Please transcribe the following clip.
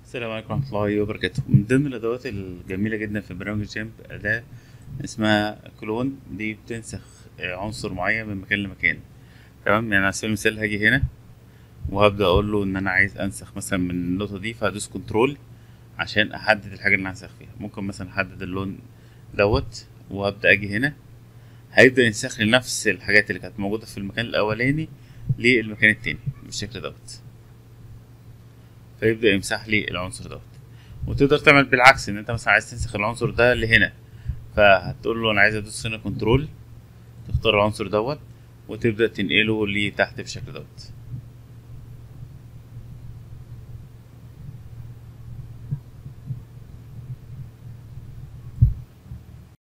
السلام عليكم ورحمة الله وبركاته. من ضمن الأدوات الجميلة جدا في برنامج جيمب أداة اسمها كلون. دي بتنسخ عنصر معين من مكان لمكان. تمام، يعني على سبيل المثال هاجي هنا وهبدأ أقول له إن أنا عايز أنسخ مثلا من النقطة دي، فهدوس كنترول عشان أحدد الحاجة اللي أنا هنسخ فيها. ممكن مثلا أحدد اللون دوت وهبدأ أجي هنا، هيبدأ ينسخ لي نفس الحاجات اللي كانت موجودة في المكان الأولاني للمكان التاني بالشكل دوت، فيبدأ يمسح لي العنصر دوت. وتقدر تعمل بالعكس، ان انت مثلا عايز تنسخ العنصر ده لهنا، فهتقول له انا عايز ادوس هنا كنترول، تختار العنصر دوت وتبدأ تنقله لتحت بالشكل دوت.